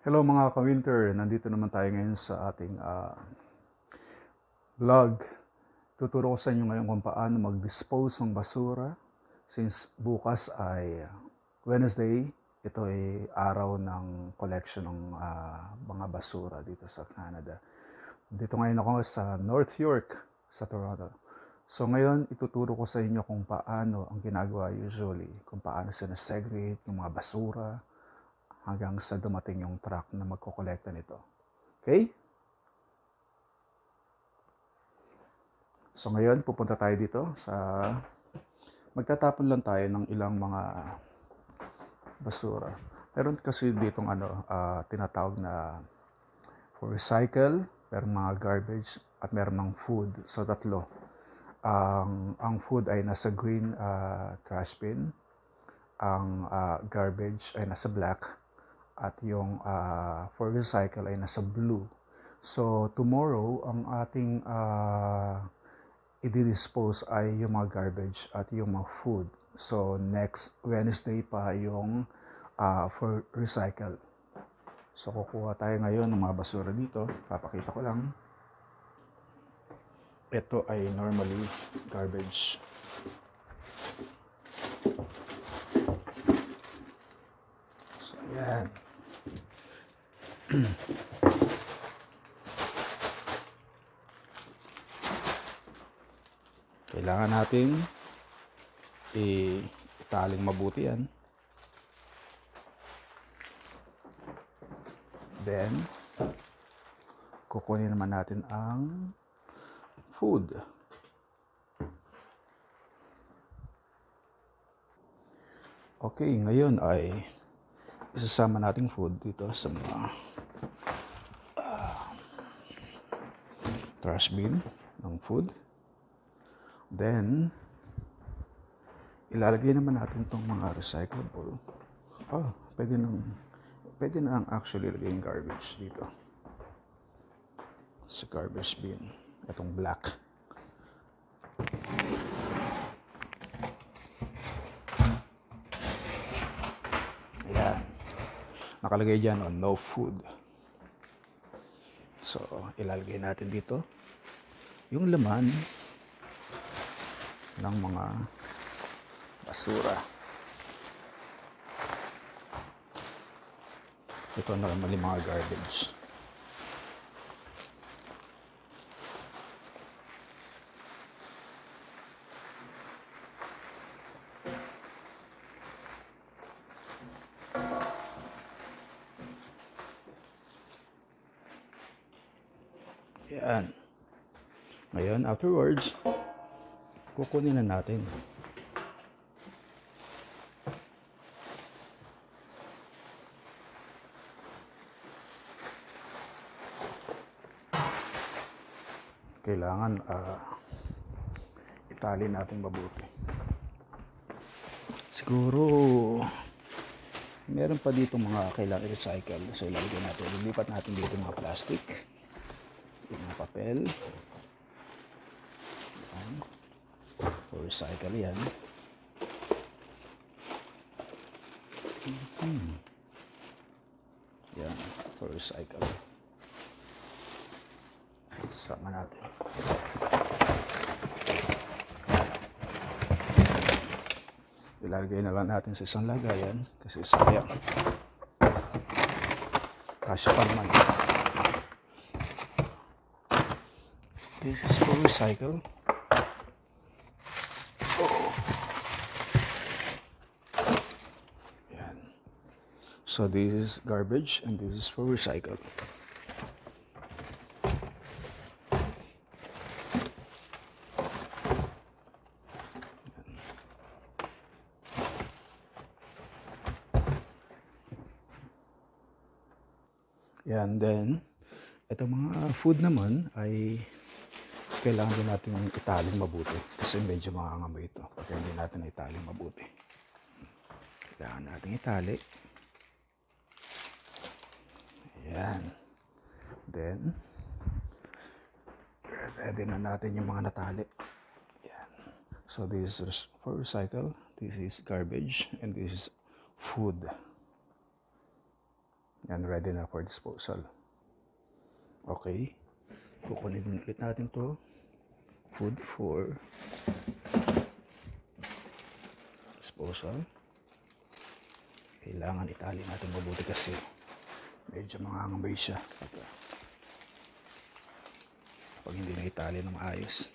Hello mga ka-winter, nandito naman tayo ngayon sa ating vlog. Tuturo ko sa inyo ngayon kung paano mag-dispose ng basura since bukas ay Wednesday. Ito ay araw ng collection ng mga basura dito sa Canada. Dito ngayon ako sa North York, sa Toronto. So ngayon, ituturo ko sa inyo kung paano ang ginagawa usually, kung paano sinasegregate yung mga basura, hanggang sa dumating yung truck na magkokolekta nito. Okay? So ngayon, pupunta tayo dito sa... Magtatapon lang tayo ng ilang mga basura. Meron kasi ditong tinatawag na for recycle, meron mga garbage, at meron ng food. So tatlo. Ang food ay nasa green trash bin. Ang garbage ay nasa black. At yung for recycle ay nasa blue. So tomorrow ang ating i-dispose ay yung mga garbage at yung mga food. So next Wednesday pa yung for recycle. So kukuha tayo ngayon ng mga basura dito. Papakita ko lang. Ito ay normally garbage. So yan. Kailangan natin italing mabuti yan. Then, kukunin naman natin ang food. Okay, ngayon ay isasama natin food dito sa mga trash bin ng food. Then, ilalagay naman natin itong mga recyclable. Pwede na ang actually ilagay yung garbage dito. Sa garbage bin. Itong black. Ayan. Nakalagay dyan, no food. So, ilalagay natin dito yung laman ng mga basura. Ito normally mga garbage. Yan. Ngayon, afterwards, kukunin na natin. Kailangan itali natin mabuti. Siguro meron pa dito mga kailangan i-recycle. So ilalagay natin. Lilipat natin dito mga plastic. Mga papel. For recycle yan. Yan. For recycle. Sama natin. Ilalagay na lang natin sa isang lagayan kasi sayang. Kasya pa naman. This is for recycle. Yan. So this is garbage and this is for recycle. Yan, then itong mga food naman ay kailangan din natin italing mabuti kasi medyo makangamoy ito pag hindi natin italing mabuti. Kailangan natin itali. Ayan. Then ready na natin yung mga natali. Ayan. So this is for recycle, this is garbage, and this is food. Yan, ready na for disposal. Okay. Kukunin din ulit natin to. Food for disposal. Kailangan itali natin mabuti kasi medyo mangangambay siya pag hindi na itali ng maayos.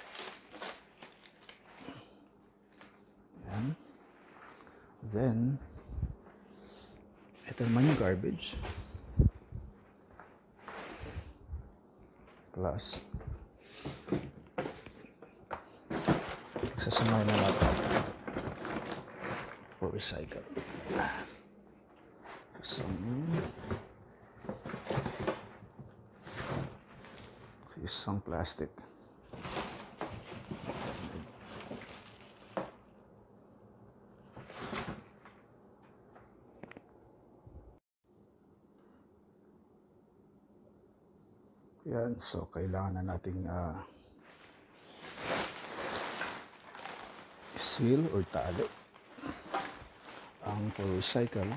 Yan. Then ito naman yung garbage plus sasamahin na natin for recycle. Isang plastic. Yan, so kailangan na nating seal or tali ang for recycle.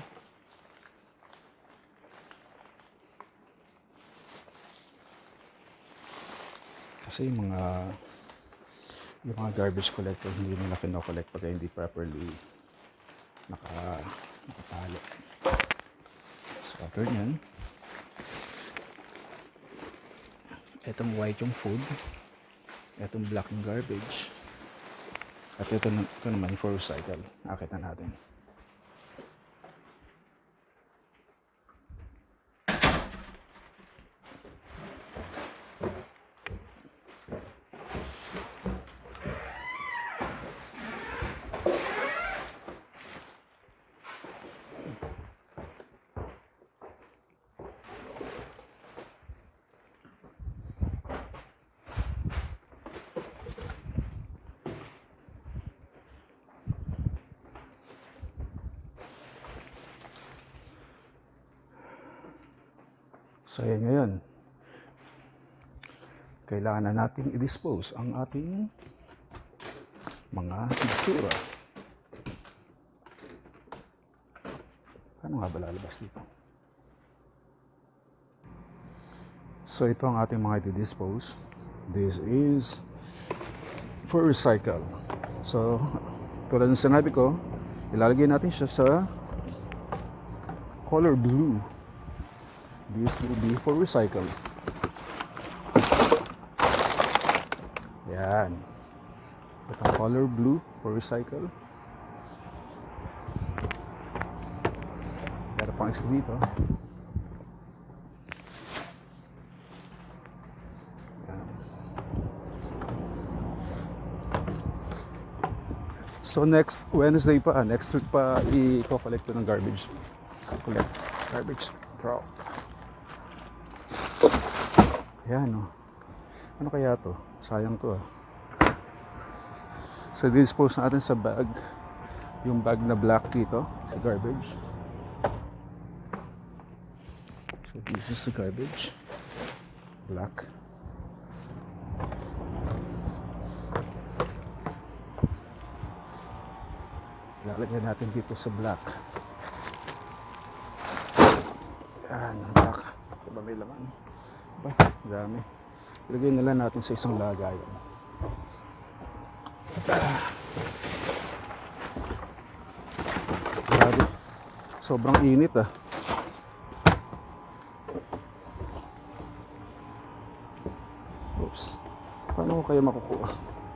Kasi yung mga garbage collector hindi nila kino-collect pag hindi properly nakatali. So after nyan, itong white yung food, itong black yung garbage, at ito naman for recycle. Akit na natin. So yan ngayon, kailangan na natin i-dispose ang ating mga basura. Paano nga ba lalabas dito? So ito ang ating mga i-dispose. This is for recycle. So tulad ng sinabi ko, ilalagay natin siya sa color blue. This will be for recycle. Yan. Itong color blue for recycle. Meron pang isa dito. Yan. So next Wednesday pa, next week pa i-collect ko ng garbage. Collect garbage truck. Yan o. Ano kaya to? Sayang to ah. So dispose natin sa bag. Yung bag na black dito sa garbage. So this is the garbage. Black. Lalagyan natin dito sa black. Yan, black. Ito ba may laman? Ba, dami. Ilagay na lang natin sa isang lagayan. Grabe. Sobrang init ah. Oops. Paano ko kayo makukuha?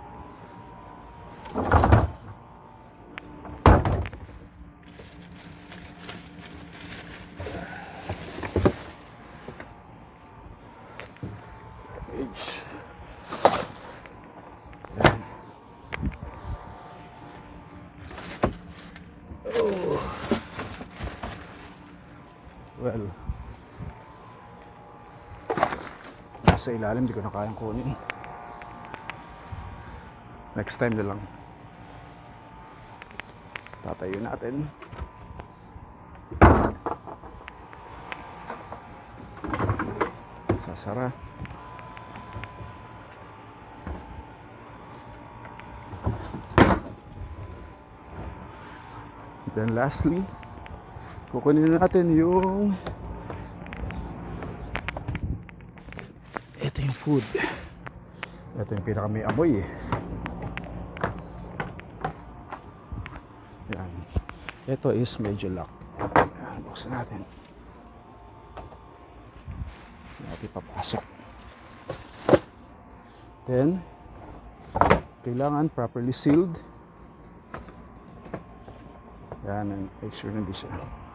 Well, nasa ilalim, di ko na kayang kunin. Next time na lang. Tatayo natin. Sasara. Then lastly, kukunin natin yung ito yung food. Ito yung pinaka may amoy eh. Yan. Ito is medyo lock. Yan, buksan natin. Natin papasok. Then, kailangan properly sealed. Yan, and make sure na di siya.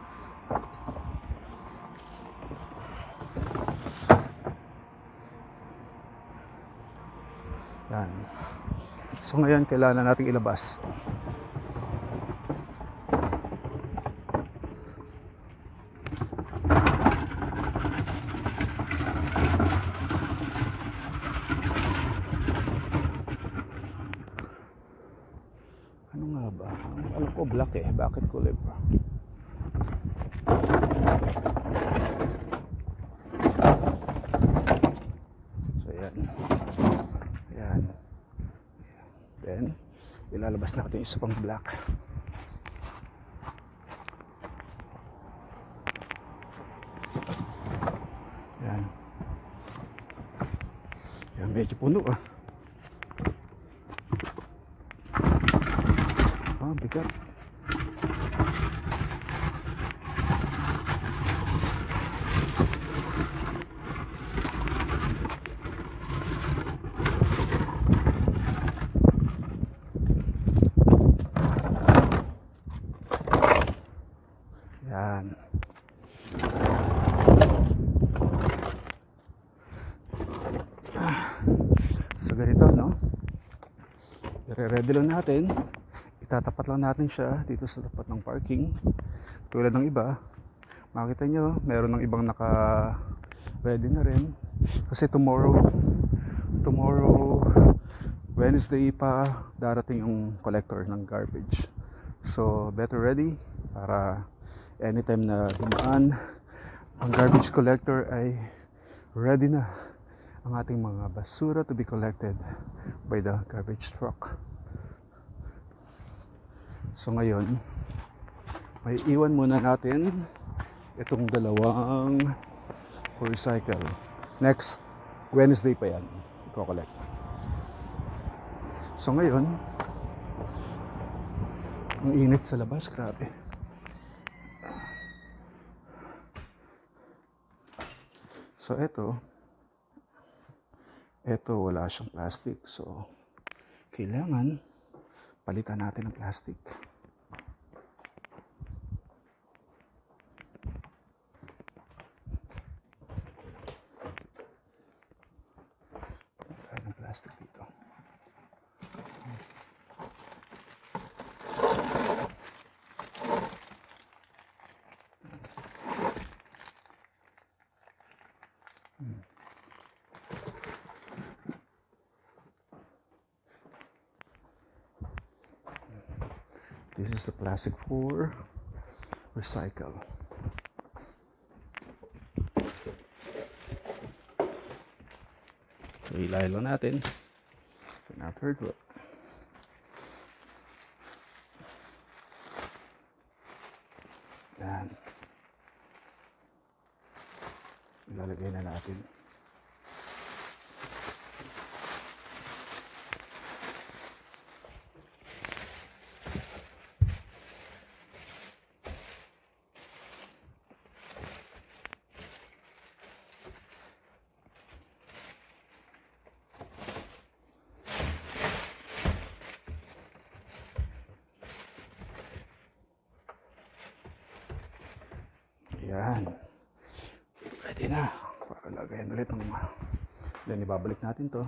Yan. So ngayon, kailangan natin ilabas. Ano nga ba? Alam ko black eh. Bakit kulay pa? So yan. Yan. Then, ilalabas natin yung isa pang black. Yan. Yan, medyo puno ah. Ah, bigat. Yan. So ganito, no? I-ready lang natin. Itatapat lang natin siya dito sa tapat ng parking. Tulad ng iba, makita nyo, meron ng ibang naka-ready na rin. Kasi tomorrow, Wednesday pa, darating yung collector ng garbage. So, better ready para anytime na dumaan ang garbage collector ay ready na ang ating mga basura to be collected by the garbage truck. So ngayon, may iwan muna natin itong dalawang recycle. Next Wednesday pa yan, i-collect. So ngayon, ang init sa labas, grabe. So ito wala siyang plastic. So kailangan palitan natin ang plastic. Palitan ang plastic dito. This is the plastic for recycle. So ilahin lang natin. Third row. Yan. Ilalagay na natin. Yan. Pwede na. Para lagayan ulit ng... Then ibabalik natin to.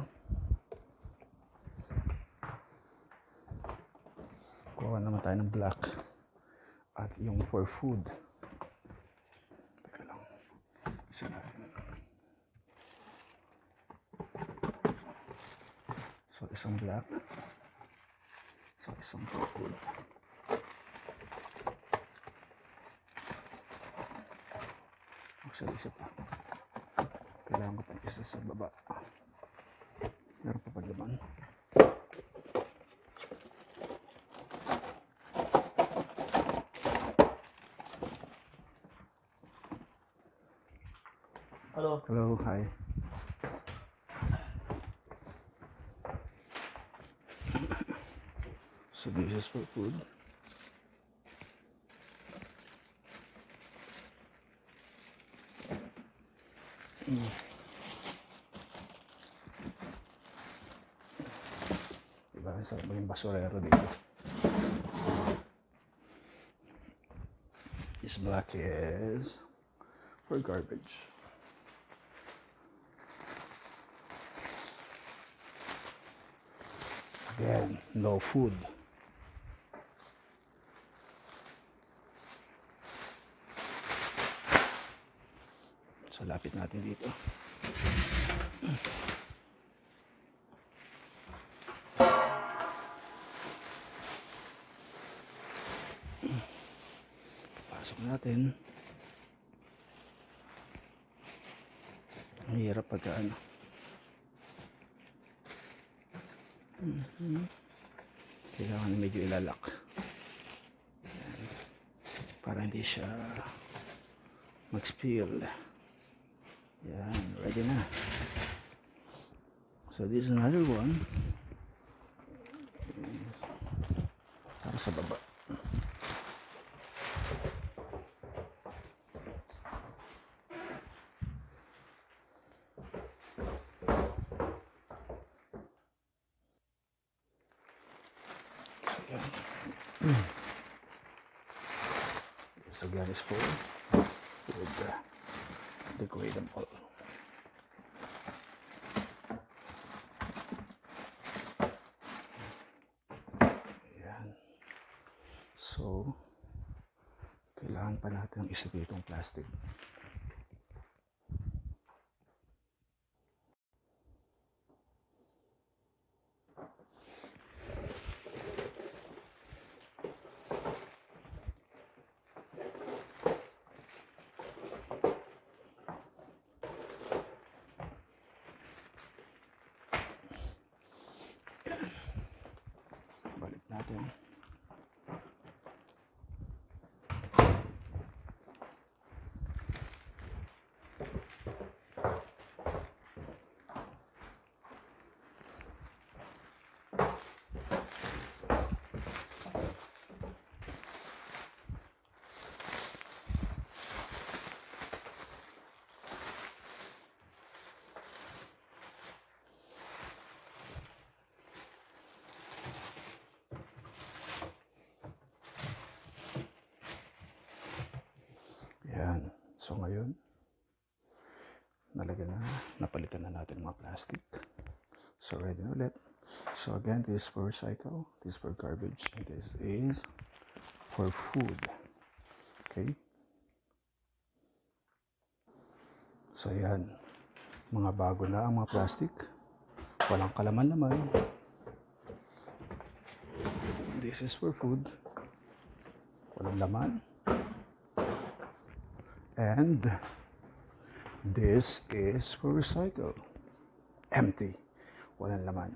Kuha naman tayo ng black. At yung for food. Teka lang. Isa natin. So isang black. So isang for food. Actually, isa pa. Kailangan ko pa isa sa baba. Meron pa laman. Hello. Hello, hi. So this is for food. Diba, sarap maging basurero dito. This black is for garbage. Again, no food. So lapit natin dito. Pasok natin. Ang hirap pagka ano. Kailangan medyo ilalak para hindi siya mag-spill. Yan, ready na. So this is another one. Para sa baba. So again is full with degradable. Ayan. So kailangan pa natin isagay itong plastic. Balik natin. So ngayon, napalitan na natin mga plastic. So ready na ulit. So again, this is for recycle, this is for garbage, and this is for food. Okay? So yan, mga bago na ang mga plastic. Walang kalaman-laman. This is for food. Walang laman. And this is for recycle. Empty. Walang laman.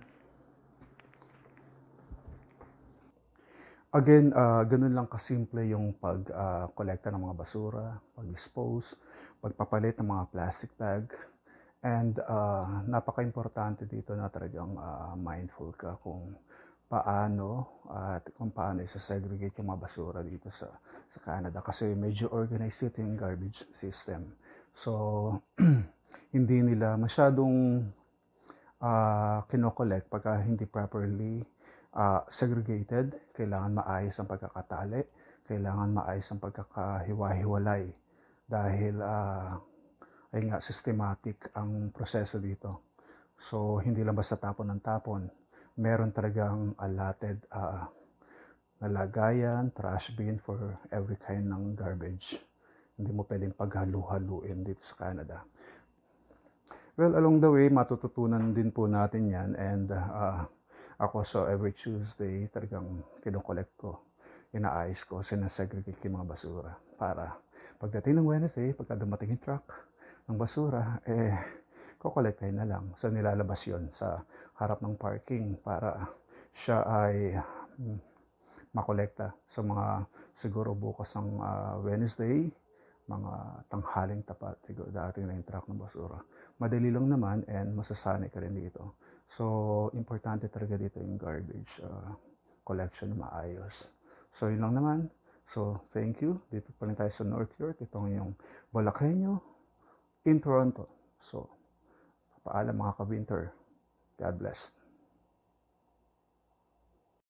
Again, ganun lang kasimple yung pag-kolekta ng mga basura, pag-dispose, pagpapalit ng mga plastic bag. And napaka-importante dito na talagang mindful ka kung paano isa-segregate yung mga basura dito sa Canada, kasi medyo organized dito yung garbage system. So hindi nila masyadong kinokollect pagka hindi properly segregated. Kailangan maayos ang pagkakatali, kailangan maayos ang pagkakahiwa-hiwalay dahil ay nga systematic ang proseso dito. So hindi lang basta tapon ng tapon. Meron talagang allotted na lagayan, trash bin for every kind ng garbage. Hindi mo pwedeng paghalu-haluin dito sa Canada. Well, along the way, matututunan din po natin yan. And ako, so every Tuesday, talagang kinokollect ko, inaayos ko, sinasegregate yung mga basura. Para pagdating ng Wednesday, pagka dumating yung truck ng basura, kukolektahin na lang. So nilalabas yon sa harap ng parking para siya ay makolekta. So siguro bukas ng Wednesday, mga tanghaling tapat, siguro dating na yung truck ng basura. Madali lang naman and masasanay ka rin dito. So importante talaga dito yung garbage collection na maayos. So yun lang naman. So thank you. Dito pa rin tayo sa North York. Itong yung Bulakenyo in Toronto. So paalam mga ka-winter. God bless.